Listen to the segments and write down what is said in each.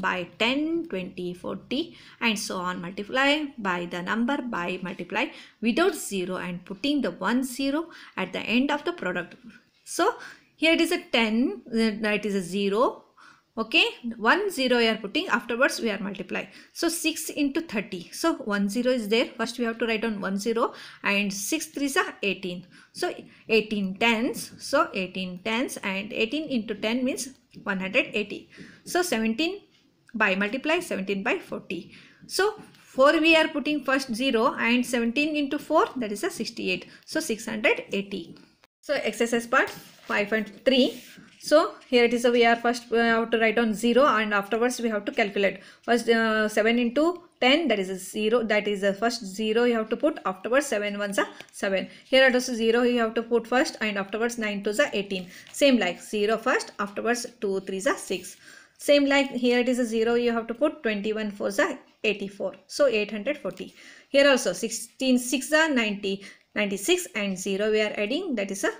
by 10, 20, 40 and so on. Multiply by the number by multiply without 0 and putting the 1 0 at the end of the product. So here it is a 10, it is a 0. Okay, 1 0 we are putting, afterwards we are multiply. So 6 into 30. So 1 0 is there. First we have to write on 1 0 and 6 3s are 18. So 18 tens. So 18 tens and 18 into 10 means 180. So 17 by multiply 17 by 40. So 4 we are putting first 0 and 17 into 4, that is a 68. So 680. So exercise part 5.3. So here it is we are first we have to write on 0 and afterwards we have to calculate. First 7 into 10, that is a 0, that is the first 0 you have to put, afterwards 7 ones are 7. Here it is 0 you have to put first and afterwards 9 2s are 18. Same like 0 first, afterwards 2 3s are 6. Same like here it is a 0 you have to put, 21 4s are 84. So 840. Here also 16 6 are 90, 96 and 0 we are adding, that is a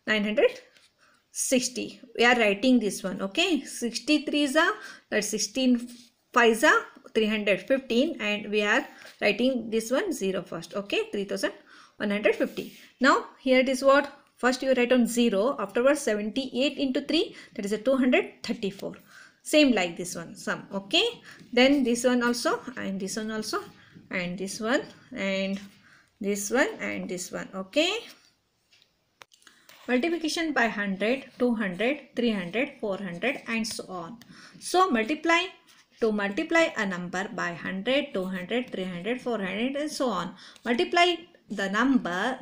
960. We are writing this one. Okay, 63 is a, that's 16 5s are 315 and we are writing this one 0 first. Okay, 3150. Now here it is what, first you write on 0, afterwards 78 into 3, that is a 234. Same like this one sum. Okay, then this one also and this one also and this one and this one and this one. Okay, multiplication by 100, 200, 300, 400 and so on. So to multiply a number by 100, 200, 300, 400 and so on. Multiply the number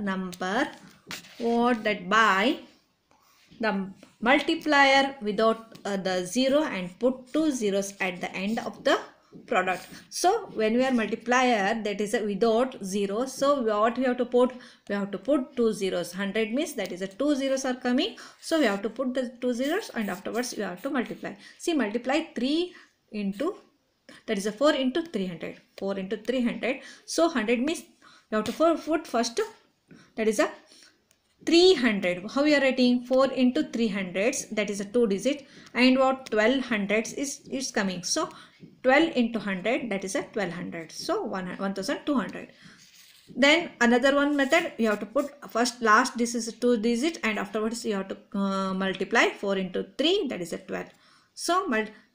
what that by the multiplier without the 0 and put 2 zeros at the end of the product. So when we are multiplier, that is a without 0. So what we have to put? We have to put 2 zeros. 100 means that is a 2 zeros are coming. So we have to put the 2 zeros and afterwards we have to multiply. See, multiply 3 into, that is a 4 into 300. 4 into 300. So 100 means you have to put first, that is a 300. How we are writing? 4 into 300s, that is a 2 digit, and what 12 hundreds is coming. So 12 into 100, that is a 1200. So 1200. Then another one method, you have to put first last, this is a 2 digit and afterwards you have to multiply 4 into 3, that is a 12. So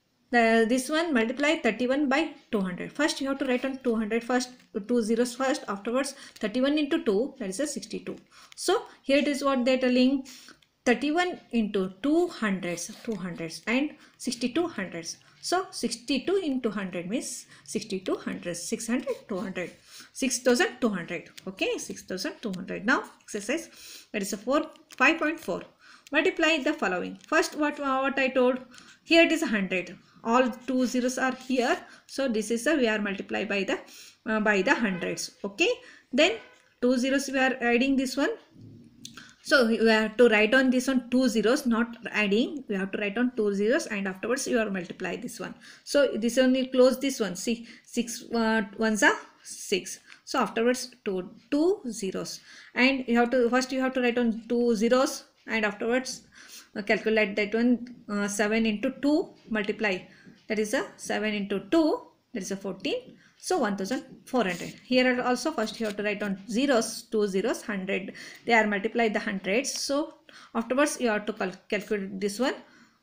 this one multiply 31 by 200. First you have to write on 200 first, 2 zeros first, afterwards 31 into 2, that is a 62. So here it is what they are telling, 31 into 200s and 62 hundreds. So 62 into 100 means 62 hundreds, 600, 200, 6200. Okay, 6200. Now exercise, that is a 5.4. Multiply the following. First what I told, here it is 100. All 2 zeros are here. So this is a, we are multiply by the hundreds. Okay, then 2 zeros we are adding this one. So we have to write on this one 2 zeros, not adding. We have to write on 2 zeros and afterwards you are multiply this one. So this one you close this one. See, 6 ones are 6. So afterwards 2 zeros, and you have to first you have to write on 2 zeros and afterwards calculate that one. 7 into 2 multiply, that is a 7 into 2, that is a 14. So 1400. Here also first you have to write on zeros, 2 zeros, 100. They are multiply the hundreds. So afterwards you have to calculate this one.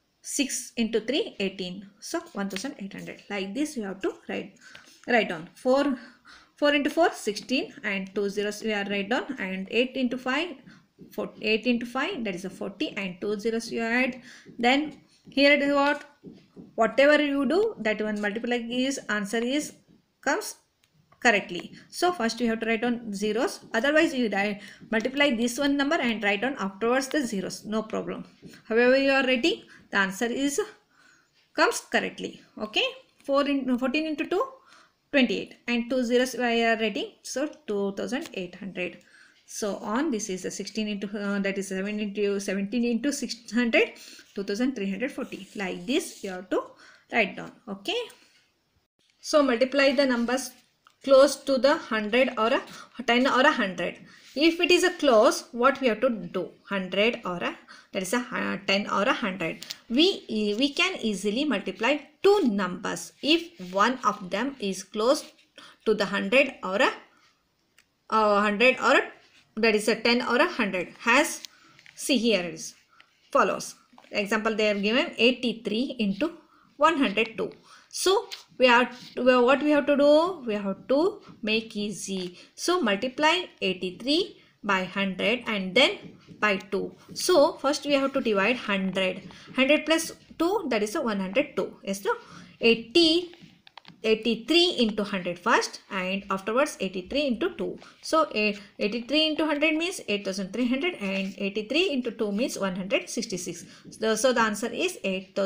6 into 3, 18. So 1800. Like this you have to write on. 4 into 4, 16 and 2 zeros we are write down, and 8 into 5, 8 into 5, that is a 40 and 2 zeros you add. Then here it is what, whatever you do, that one multiply is answer is comes correctly. So first you have to write on zeros, otherwise you multiply this one number and write on afterwards the zeros, no problem. However you are writing, the answer is comes correctly. Okay, 14 into 2, 28 and 2 zeros we are writing, so 2800. So on, this is a 16 into that is 7 into 17 into 600, 2340. Like this you have to write down. Okay, so multiply the numbers close to the 100 or a 10 or a 100. If it is a close, what we have to do? 100 or a, that is a 10 or a 100. We can easily multiply two numbers if one of them is close to the 100 or a 100 or a, that is a 10 or a 100. Has, see here it is follows. Example, they are given 83 into 102. So what we have to do? We have to make easy. So multiply 83 by 100 and then by 2. So first we have to divide 100. 100 plus 2, that is a 102. Yes, no? 83 into 100 first and afterwards 83 into 2. So 83 into 100 means 8300 and 83 into 2 means 166. So the answer is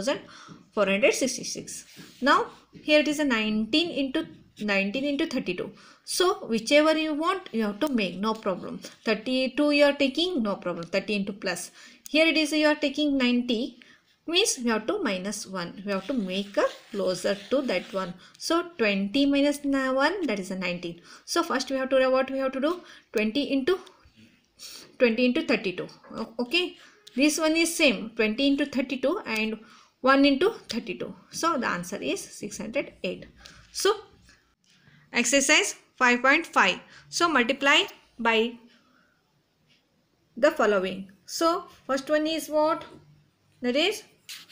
8466. Now here it is a 19 into 32. So whichever you want you have to make, no problem. 32 you are taking, no problem. 30 into plus. Here it is you are taking 90. Means we have to minus 1. We have to make a closer to that one. So 20 minus 1, that is a 19. So first we have to, what we have to do? 20 into 32. Okay. This one is same. 20 into 32 and 1 into 32. So the answer is 608. So exercise 5.5. So multiply by the following. So first one is what? That is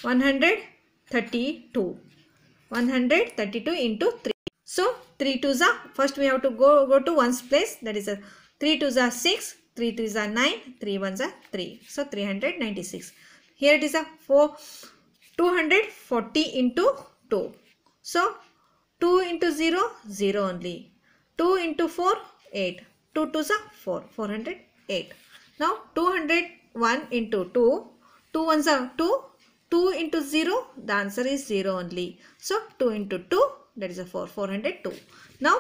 132. 132 into 3. So 3 2s are, first we have to go to ones place, that is a 3 2s are 6, 3 3s are 9, 3 1s are 3. So 396. Here it is a 240 into 2. So 2 into 0, 0 only. 2 into 4, 8. 2 2s are 4, 408. Now 201 into 2, 2 1s are 2. 2 into 0, the answer is 0 only. So 2 into 2, that is a 4, 402. Now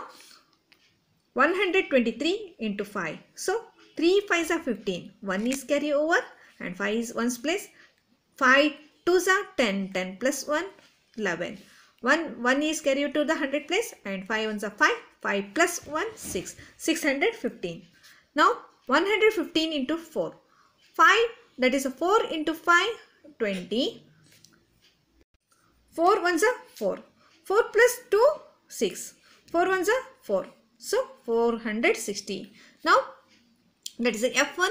123 into 5. So 3 5s are 15. 1 is carry over and 5 is 1's place. 5 2s are 10. 10 plus 1, 11. 1 is carried to the 100 place and 5 1s are 5. 5 plus 1, 6. 615. Now 115 into 4. 5, that is a 4 into 5. 20. 4 1s are 4. 4 plus 2, 6. 4 1s are 4. So 460. Now that is a F1.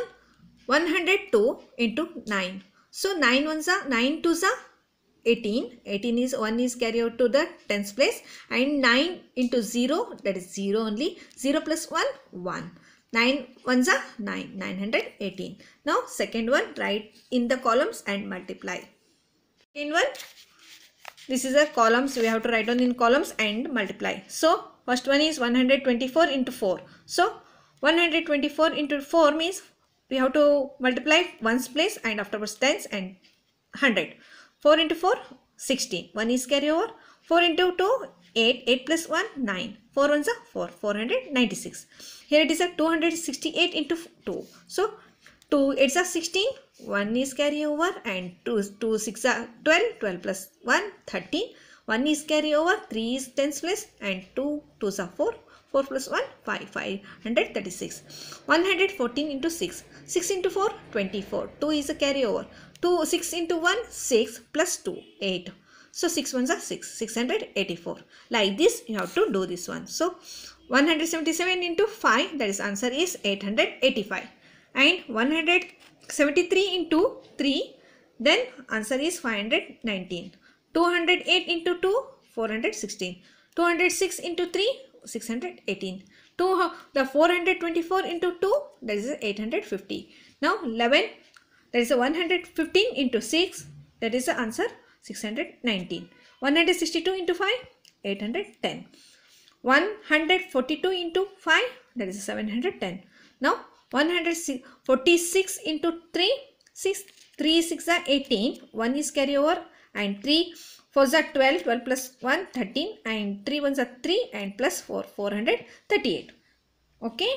102 into 9. So 9 1s are 9 2s are 18. 18 is 1 is carried out to the tens place and 9 into 0, that is 0 only. 0 plus 1, 1. 9 1s are 9, 918. Now second one, write in the columns and multiply. Second one, this is a columns, we have to write down in columns and multiply. So first one is 124 into 4. So 124 into 4 means we have to multiply ones place and afterwards tens and 100. 4 into 4, 16. 1 is carry over. 4 into 2, 8. 8 plus 1, 9. 4 1s are 4. 496. Here it is a 268 into 2. So 2 8s are 16. 1 is carry over and 2 6 are 12. 12 plus 1, 13. 1 is carry over. 3 is tens place and 2 2s are 4. 4 plus 1, 5. 536. 114 into 6. 6 into 4, 24. 2 is a carry over. 6 into 1, 6 plus 2, 8. So 6 1s are 6, 684. Like this you have to do this one. So 177 into 5, that is answer is 885. And 173 into 3, then answer is 519. 208 into 2, 416. 206 into 3, 618. The 424 into 2, that is 850. Now 11, that is a 115 into 6, that is the answer 619. 162 into 5, 810. 142 into 5, that is 710. Now 146 into 3, 3 6 are 18. 1 is carry over and 3 4s are 12. 12 plus 1, 13 and 3 1s are 3 and plus 4, 438. Okay.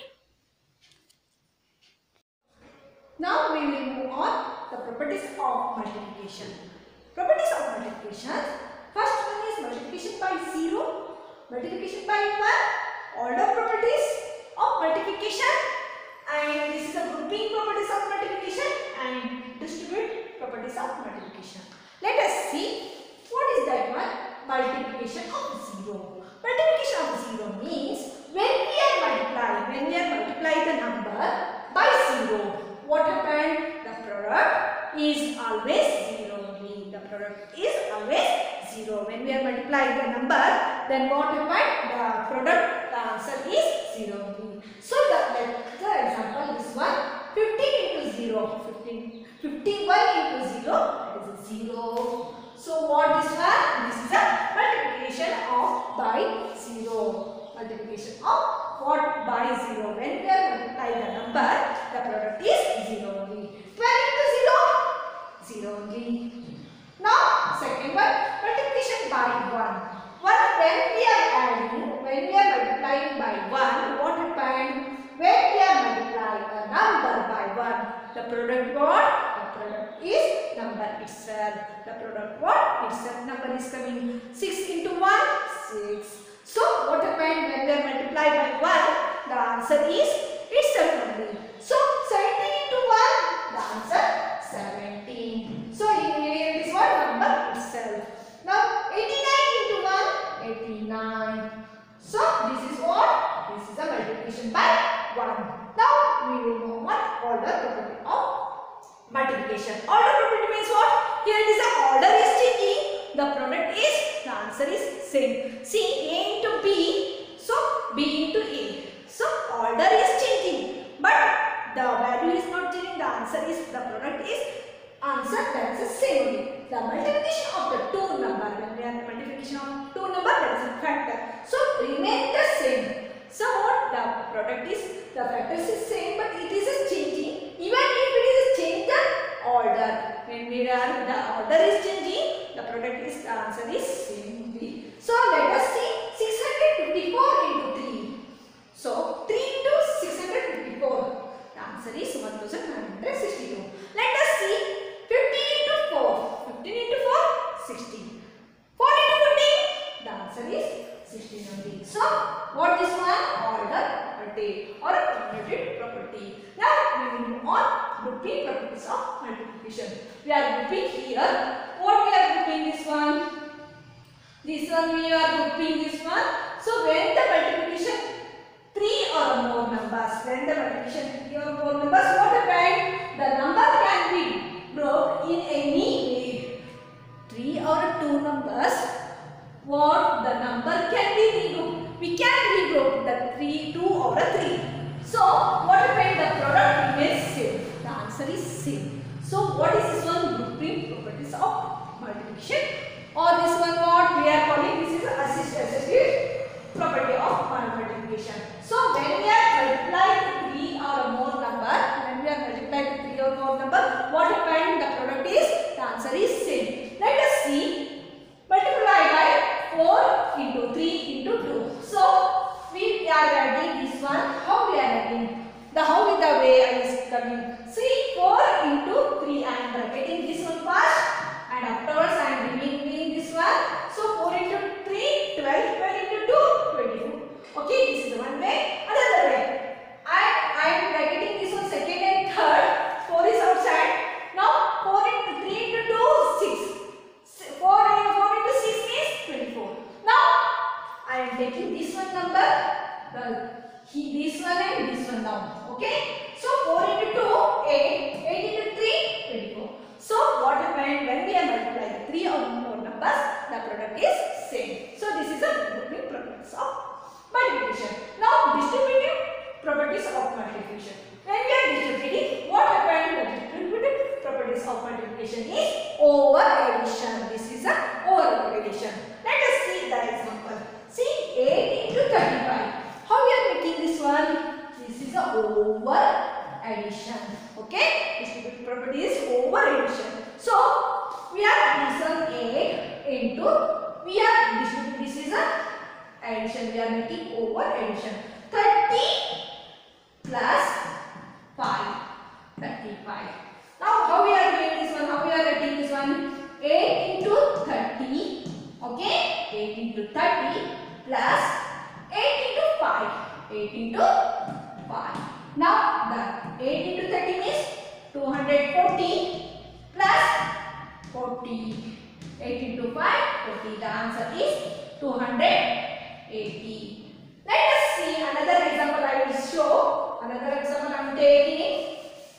Now we will move on the properties of multiplication. Properties of multiplication. First one is multiplication by 0, multiplication by order properties of multiplication, and this is the grouping properties of multiplication and distribute properties of multiplication. Let us see what is that one. Multiplication of 0. Multiplication of 0 means when we are multiplying the number by 0, what happened? The product is always 0 only. The product is always 0. When we are multiplying the number, then what happened? The product, the answer is 0 only. So the example, this one, 15 into 0, 51 into 0, that is 0. So what is one? This is a multiplication of by 0. Multiplication of what? By 0. When we are multiplying the number, the product is 0 only. 12 into 0, 0 only. Now second one, multiplication by 1. When we are adding, when we are multiplying by 1, what happened? When we are multiplying a number by 1, the product what? The product is number itself. The product what? Itself. Number is coming 6 into 1, 6. So what happened when we are multiplied by 1? The answer is itself only. So 17 into 1, the answer 17. So here is what? Number itself. Now 89 into 1, 89. So this is what? This is a multiplication by 1. Now we will know what? Order property of multiplication. Order property means what? Here it is the order is changing. The product is, the answer is same. See, A into B, so B into A. So order is changing, but the value is not changing. The answer is, the product is answer, that is the same only. The multiplication of the two number, when we have the multiplication of two number, that is a factor. So remain the same. So what? The product is, the factors is same, but it is changing. Even if it is change the order, when we are, the order is changing, the product is, the answer is same. So let us see 654 into 3. So 3 into 654. The answer is 1962. Let us see 15 into 4. 15 into 4, 60. 4 into 15. The answer is 16 only. So what is one? Order property or cumulative property. Now we will move on grouping properties of multiplication. We are grouping here. What we are grouping this one? This one we are grouping this one. So when the multiplication 3 or more numbers, when the multiplication 3 or more numbers, what happened? The number can be grouped in any way. 3 or 2 numbers, what? The number can be regrouped. We can regroup the 3, 2 or a 3. So what happened? The product remains same. The answer is same. So what is this one? Grouping properties of multiplication. Or this one what we are calling, this is associative property of multiplication. So when we are multiplying 3 or more number, when we are multiplying 3 or more number, what happened? The product is, the answer is same. Let us see, multiply by 4 into 3 into 2. So we are adding this one. How we are adding? The how is the way is coming. See, 4 into 3 I am bracketing this one first, and afterwards I am removing this one. So 4 into 3, 12, 12 into 2, 22. Okay, this is one way. Another way, I am bracketing this one second and third. 4 is outside. Now 4 into 3 into 2, 6. 4 into 6 is 24. Now I am taking this one number, this one and this one down. Okay. So 4 into 2, 8. 8 into 3, 24. So what happened? When we are multiplying 3 or more numbers, the product is same. So this is a grouping properties of multiplication. Now distributive properties of multiplication. When we are distributing, what happened? The distributive properties of multiplication is over addition. This is a over addition. Let us see the example. See, 8 into 35. How we are making this one? This is a over addition. Okay? Distributive property is over addition. So we are this one 8 into, we are distributing, this is a addition. We are making over addition. 30 plus 5. 35. Now how we are doing this one? How we are writing this one? 8 into 30. Okay? 8 into 30 plus 8 into 5. 8 into 5. Now the 8 into 13 is 240 plus 40. 8 into 5, 40. The answer is 280. Let us see another example I will show. Another example I am taking.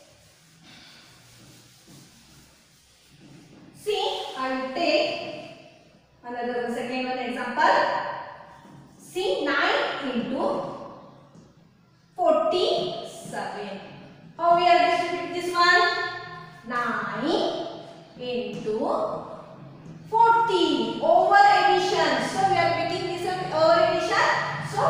See, I will take another second one example. See, 9 into 47. How we are distributing this one? 9 into 40 over addition. So we are making this one over addition. So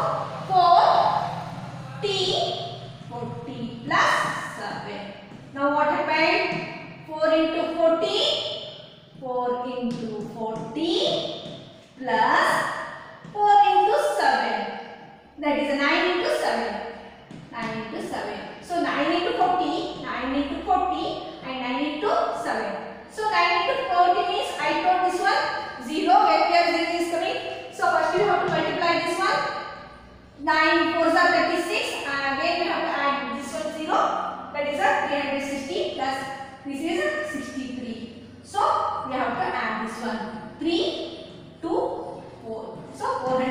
40 plus 7. Now what happened? 4 into 40. 4 into 40 plus 4 into 7. That is 9 into 7. 9 into 7. So 9 into 40, 9 into 40 and 9 into 7. So 9 into 40 means I told this one 0 where 0 is coming. So first you have to multiply this one. 9 4s are 36 and again we have to add this one 0. That is a 360 plus this is a 63. So we have to add this one 3, 2, 4. So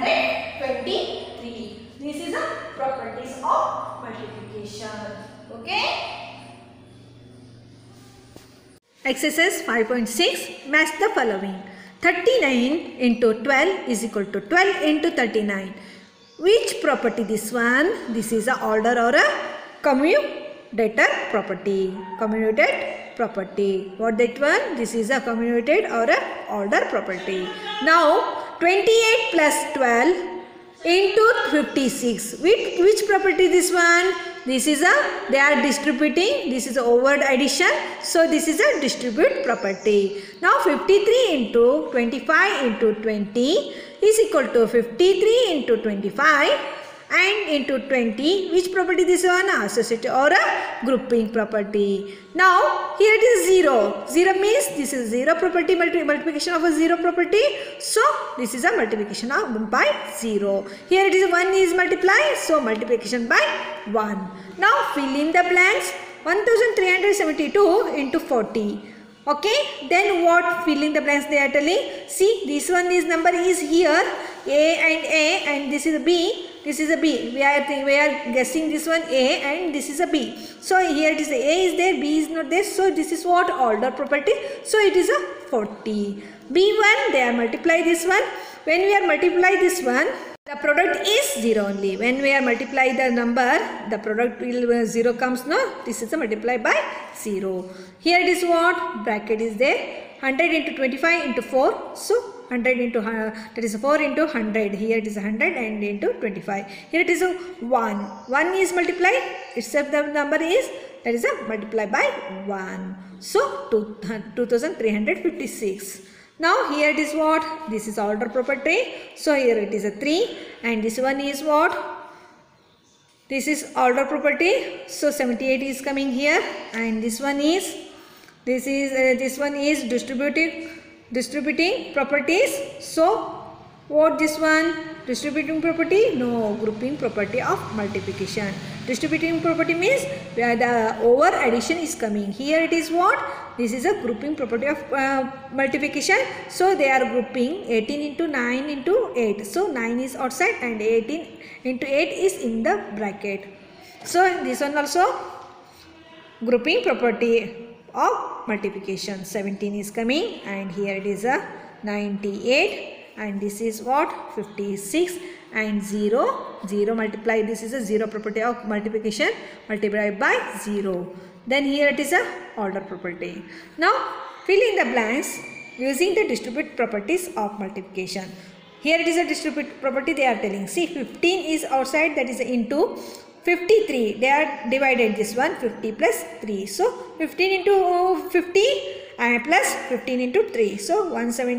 423. This is the properties of multiplication. Okay. Exercise 5.6. Match the following. 39 into 12 is equal to 12 into 39. Which property this one? This is a order or a commutator property. Commutated property. What that one? This is a commutated or a order property. Now 28 plus 12 into 56. Which property this one? This is a, they are distributing. This is a over addition. So this is a distribute property. Now 53 into 25 into 20 is equal to 53 into 25 and into 20. Which property this one? Associative or a grouping property. Now here it is 0. 0 means this is 0 property, multiplication of a 0 property. So this is a multiplication of by 0. Here it is 1 is multiplied. So multiplication by 1. Now fill in the blanks. 1372 into 40. Okay, then what fill in the blanks they are telling? See, this one is number is here, A and this is a B. This is a B. We are guessing this one A and this is a B. So here it is A is there, B is not there. So this is what? Order property. So it is a 40. B1 they are multiply this one. When we are multiply this one, the product is 0 only. When we are multiply the number, the product will 0 comes, no? This is a multiply by 0. Here it is what? Bracket is there. 100 into 25 into 4. So 100 into that is 4 into 100. Here it is 100 and into 25. Here it is a 1. 1 is multiplied. Itself the number is, that is a multiply by 1. So 2356. Now here it is what? This is order property. So here it is a 3 and this one is what? This is order property. So 78 is coming here and this one is, this one is distributing properties. So what this one? Distributing property? No, grouping property of multiplication. Distributing property means where the over addition is coming. Here it is what? This is a grouping property of multiplication. So they are grouping 18 into 9 into 8. So 9 is outside and 18 into 8 is in the bracket. So this one also grouping property of multiplication. 17 is coming and here it is a 98 and this is what? 56 and 0. 0 multiply. This is a 0 property of multiplication multiplied by 0. Then here it is a order property. Now fill in the blanks using the distribute properties of multiplication. Here it is a distribute property they are telling. See, 15 is outside, that is into 53. They are divided this one 50 plus 3. So 15 into 50 and plus 15 into 3. So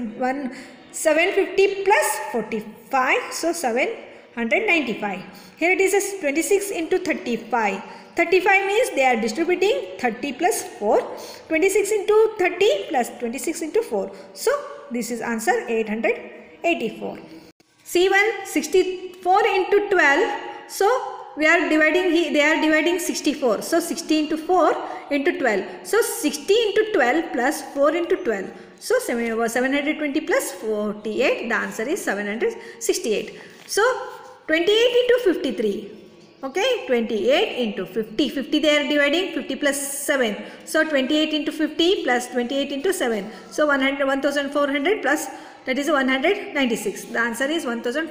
750 plus 45. So 795. Here it is a 26 into 35. 35 means they are distributing 30 plus 4. 26 into 30 plus 26 into 4. So this is answer 884. C1 64 into 12. So we are dividing, they are dividing 64. So 60 into 4 into 12. So 60 into 12 plus 4 into 12. So 720 plus 48. The answer is 768. So 28 into 53. Okay, 28 into 50. 50 they are dividing, 50 plus 7. So 28 into 50 plus 28 into 7. So 1400 plus, that is 196. The answer is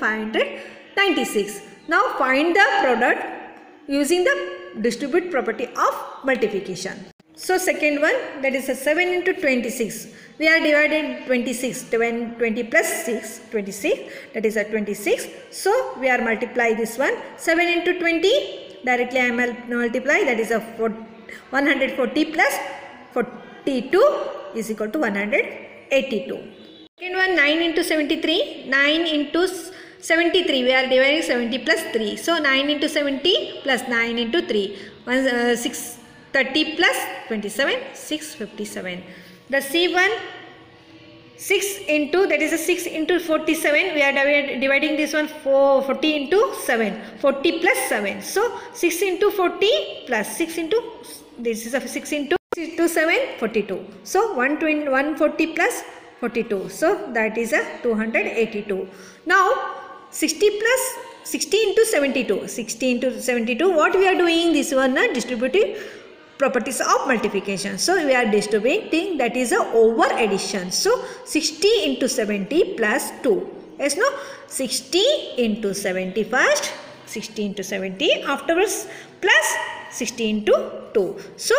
1596. Now find the product using the distribute property of multiplication. So second one, that is a 7 into 26. We are divided 26, 20 plus 6, 26, that is a 26. So we are multiply this one, 7 into 20, directly I will multiply, that is a 140 plus 42 is equal to 182. Second one, 9 into 73, 9 into 73, we are dividing 70 plus 3. So 9 into 70 plus 9 into 3, 630 plus 27, 657. The C1, 6 into, that is a 6 into 47, we are dividing this one 40 into 7, 40 plus 7. So 6 into 40 plus 6 into, this is a 6 into 7, 42. So 140 plus 42. So that is a 282. Now 60 plus 60 into 72. 60 into 72. What we are doing? This one distributive properties of multiplication. So we are distributing, that is a over addition. So 60 into 70 plus 2. Yes, no? 60 into 70 first. 60 into 70 afterwards plus 60 into 2. So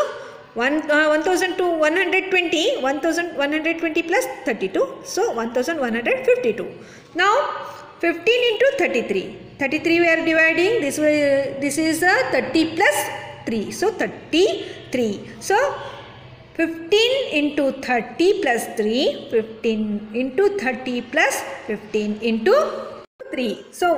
1120 plus 32. So 1152. Now 15 into 33. 33 we are dividing. This is a 30 plus 3. So 33. So 15 into 30 plus 3. 15 into 30 plus 15 into 3. So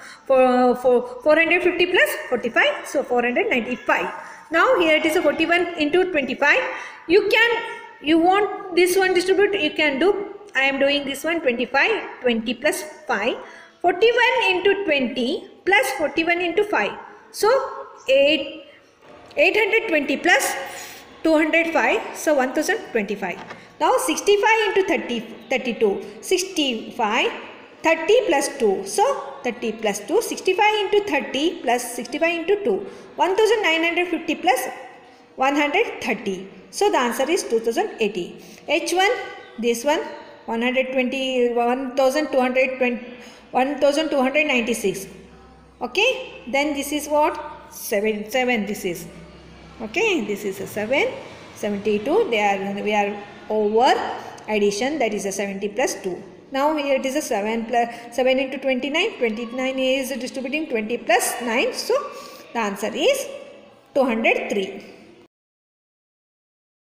450 plus 45. So 495. Now here it is a 41 into 25. You want this one distribute, you can do. I am doing this one 25, 20 plus 5. 41 into 20 plus 41 into 5. So 820 plus 205. So 1025. Now 65 into 32. 65. 30 plus 2. So 30 plus 2. 65 into 30 plus 65 into 2. 1950 plus 130. So the answer is 2080. H1, this one 1296. Okay, then this is what? 7 this is. Okay, this is a 7, 72. We are over addition, that is a 70 plus 2. Now here it is a 7 into 29. 29 is distributing 20 plus 9. So the answer is 203.